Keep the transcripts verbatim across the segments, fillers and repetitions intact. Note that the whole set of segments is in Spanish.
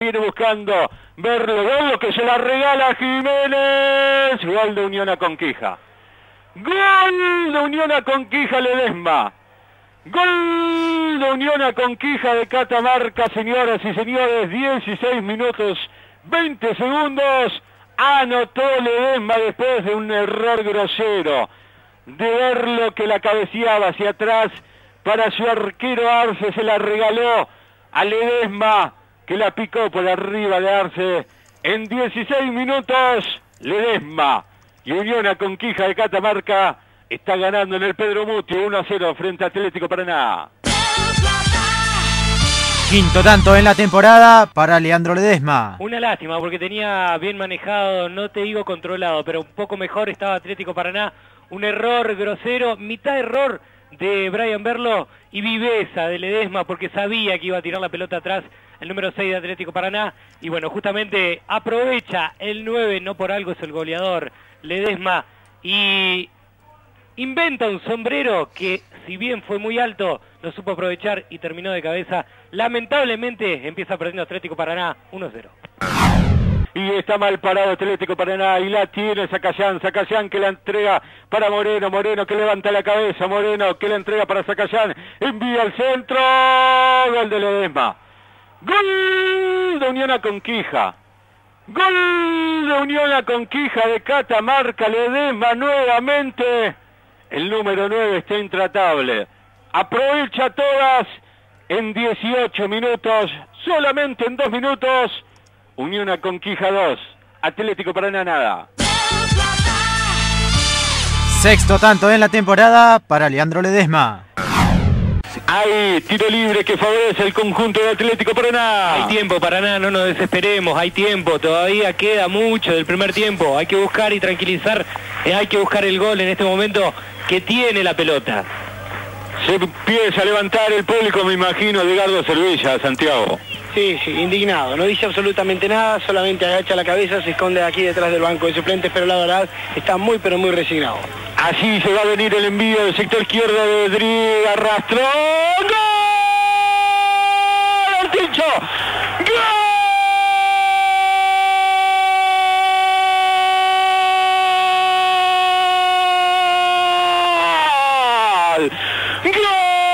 viene buscando Verlo, Verlo que se la regala Jiménez. Gol de Unión a Conquija. Gol de Unión a Conquija Ledesma. Gol de Unión a Conquija de Catamarca, señoras y señores. dieciséis minutos, veinte segundos. Anotó Ledesma después de un error grosero de Verlo que la cabeceaba hacia atrás para su arquero Arce. Se la regaló a Ledesma que la picó por arriba de Arce. En dieciséis minutos, Ledesma y Unión a Conquija de Catamarca está ganando en el Pedro Muti uno a cero frente a Atlético Paraná. Quinto tanto en la temporada para Leandro Ledesma. Una lástima porque tenía bien manejado, no te digo controlado, pero un poco mejor estaba Atlético Paraná. Un error grosero, mitad error de Brian Verlo y viveza de Ledesma porque sabía que iba a tirar la pelota atrás el número seis de Atlético Paraná. Y bueno, justamente aprovecha el nueve, no por algo es el goleador Ledesma, y inventa un sombrero que, si bien fue muy alto, lo supo aprovechar y terminó de cabeza. Lamentablemente empieza perdiendo Atlético Paraná uno a cero. Y está mal parado Atlético Paraná y la tiene Zacayán, Zacayán que la entrega para Moreno, Moreno que levanta la cabeza, Moreno que la entrega para Zacayán, envía al centro, gol de Ledesma. Gol de Unión a Conquija. Gol de Unión a Conquija de Catamarca, Ledesma nuevamente. El número nueve está intratable. Aprovecha todas en dieciocho minutos, solamente en dos minutos. Unión a Conquija dos, Atlético Paraná nada. Sexto tanto en la temporada para Leandro Ledesma. Hay tiro libre que favorece el conjunto de Atlético Paraná. Hay tiempo, Paraná, no nos desesperemos, hay tiempo, todavía queda mucho del primer tiempo. Hay que buscar y tranquilizar, eh, hay que buscar el gol en este momento que tiene la pelota. Se empieza a levantar el público, me imagino, Edgardo Cervilla, Santiago. Sí, sí, indignado, no dice absolutamente nada, solamente agacha la cabeza, se esconde aquí detrás del banco de suplentes, pero la verdad está muy pero muy resignado. Así se va a venir el envío del sector izquierdo de Dri, arrastró, ¡gol! ¡Al techo! ¡Gol! ¡Gol!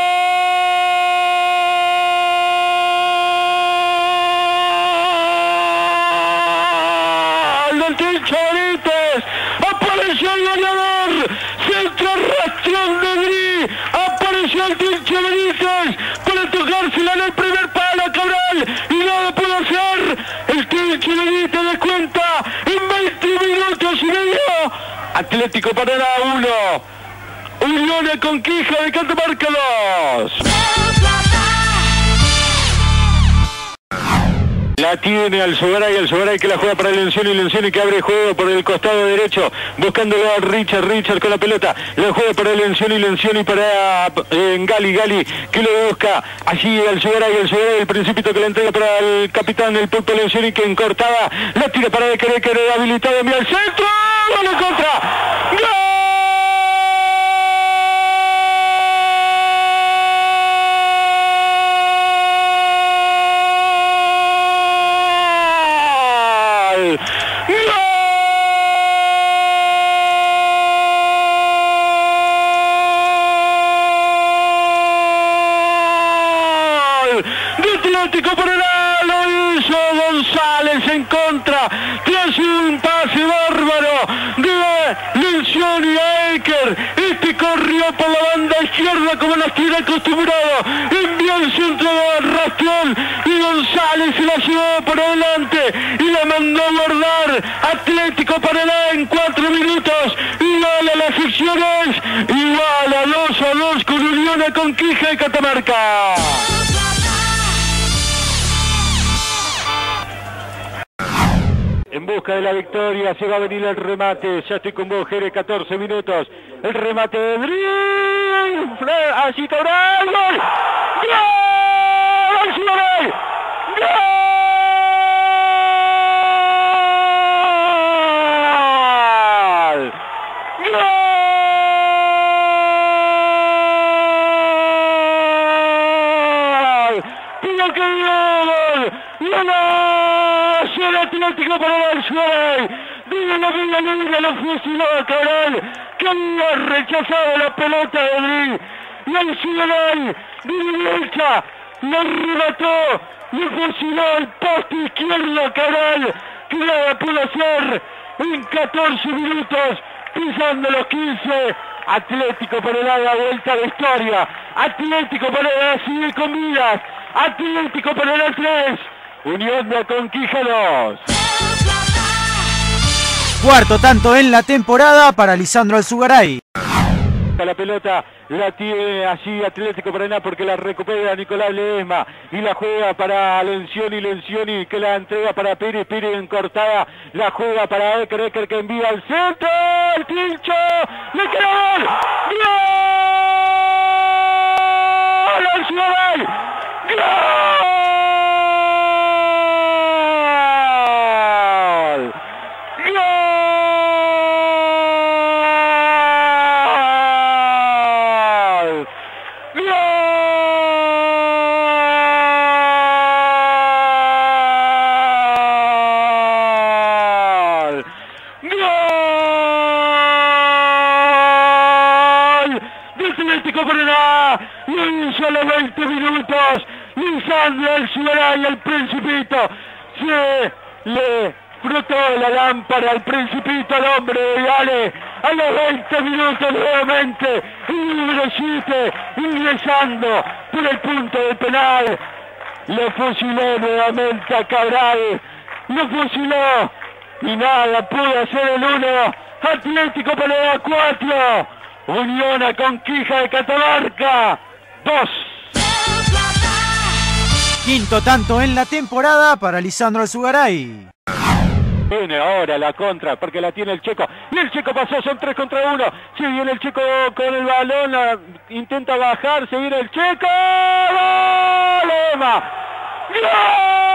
Apareció el goleador, centro rastrón de Dri, apareció el Tincho Benítez para tocársela en el primer palo a Cabral y no lo pudo hacer. El Tincho Benítez descuenta en veinte minutos y medio. Atlético Paraná uno, Unión a Conquija de Catamarca dos. La tiene al Sogaray, al Sogaray que la juega para Lencioni, Lencioni que abre juego por el costado derecho, buscándolo a Richard, Richard con la pelota, la juega para Lencioni, Lencioni para eh, Gali, Gali que lo busca allí al Sogaray, el Sogaray, el Principito que la entrega para el capitán del Pulpo Lencioni que encortada, la tira para Becker, Becker habilitado, envía al centro, ¡gol en contra! ¡Gol! Atlético Paraná lo hizo González en contra tras un pase bárbaro de Lencioni a Eker. Este corrió por la banda izquierda como nos tiene acostumbrado, envió el centro de Rastión y González se la llevó por adelante y la mandó a guardar. Atlético Paraná en cuatro minutos igual a las secciones, igual a dos a dos con Unión a Conquija de Catamarca. En busca de la victoria, se va a venir el remate. Ya estoy con vos, Jere, catorce minutos. El remate de Dri. Allí Cabral. ¡Gol! ¡Gol! ¡Gol! ¡Gol! ¡Gol! ¡Gol! ¡Gol! ¡Gol! Atlético Paraná del Suárez. Vive la vida libre, lo fusiló a Cabral, que había rechazado la pelota de Gris. Y el Suárez de derecha lo remató, le fusiló el poste izquierdo a Cabral, que nada pudo hacer en catorce minutos, pisando los quince. Atlético Paraná da vuelta a la historia. Atlético Paraná sigue con vidas. Atlético Paraná tres, Unión de Conquija dos. Cuarto tanto en la temporada para Lisandro Alzugaray. La pelota la tiene allí Atlético Paraná porque la recupera Nicolás Ledesma y la juega para Lencioni, Lencioni que la entrega para Pérez, Pérez en cortada, la juega para Eker, Eker que envía al centro, el Tincho, le queda gol, ¡gol! ¡Alzugaray! ¡Gol! Atlético Paraná, y en solo veinte minutos, Lisandro Alzugaray, el Principito, se le frotó la lámpara al Principito, al hombre de Gale, a los veinte minutos nuevamente, el número siete, ingresando por el punto del penal, le fusiló nuevamente a Cabral, lo fusiló, y nada pudo hacer el uno, Atlético Paraná cuatro, Unión a Conquija de Catamarca dos. Quinto tanto en la temporada para Lisandro Alzugaray. Viene ahora la contra porque la tiene el Checo. Y el Checo pasó, son tres contra uno. Si viene el Checo con el balón, la, intenta bajar, se viene el Checo. ¡Gol! ¡Ema! ¡Gol!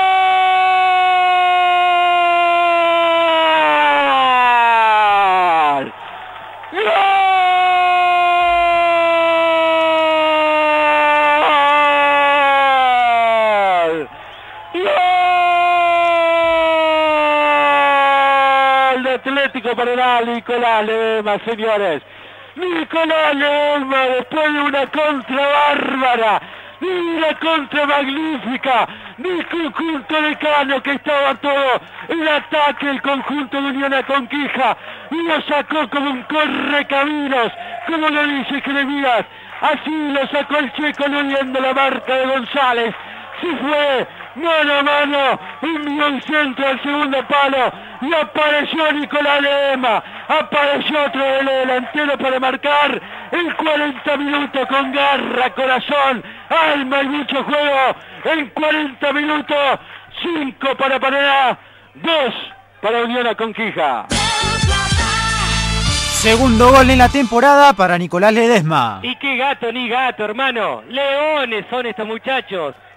Atlético Paraná, Nicolás Ledesma, señores. Nicolás Ledesma, después de una contra bárbara, de una contra magnífica, del conjunto de Cano, que estaba todo el ataque, el conjunto de Unión a Conquija, y lo sacó como un correcaminos, como lo dice Jeremías. Así lo sacó el Checo, leyendo la marca de González. Se fue mano a mano, envió el centro al segundo palo y apareció Nicolás Ledesma, apareció otro del delantero para marcar en cuarenta minutos con garra, corazón, alma y mucho juego. En cuarenta minutos, cinco para Paraná, dos para Unión a Conquija. Segundo gol en la temporada para Nicolás Ledesma. Y qué gato ni gato, hermano. Leones son estos muchachos.